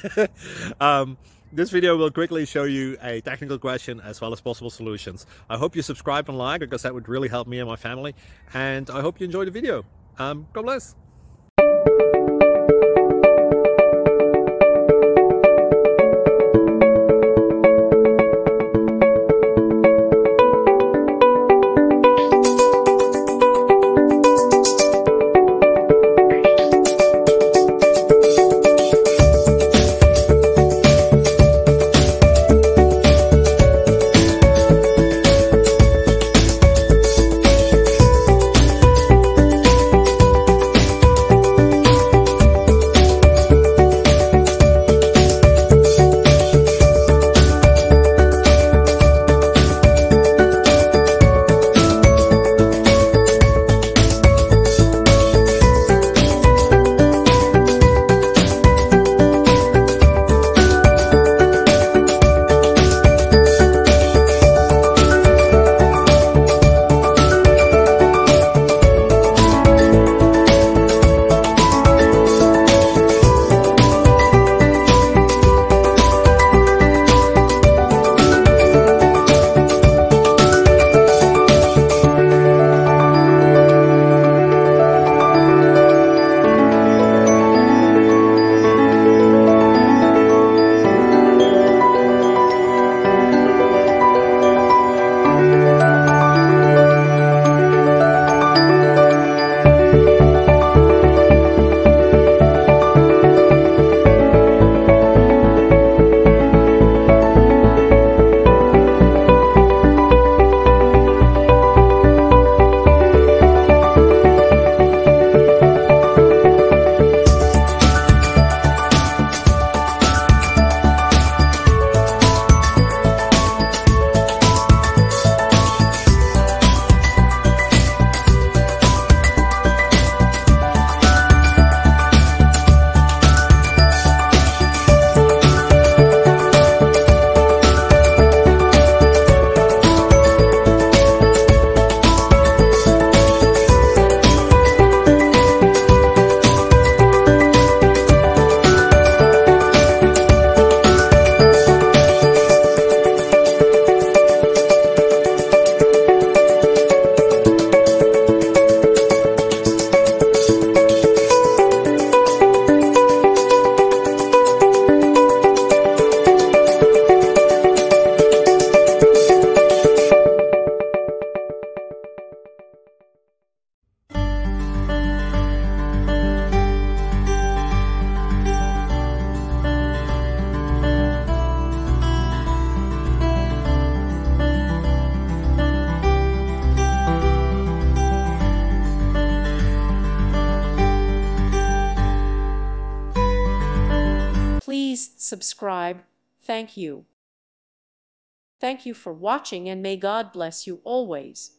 This video will quickly show you a technical question as well as possible solutions. I hope you subscribe and like, because that would really help me and my family. And I hope you enjoy the video. God bless. Please subscribe. Thank you. Thank you for watching, and may God bless you always.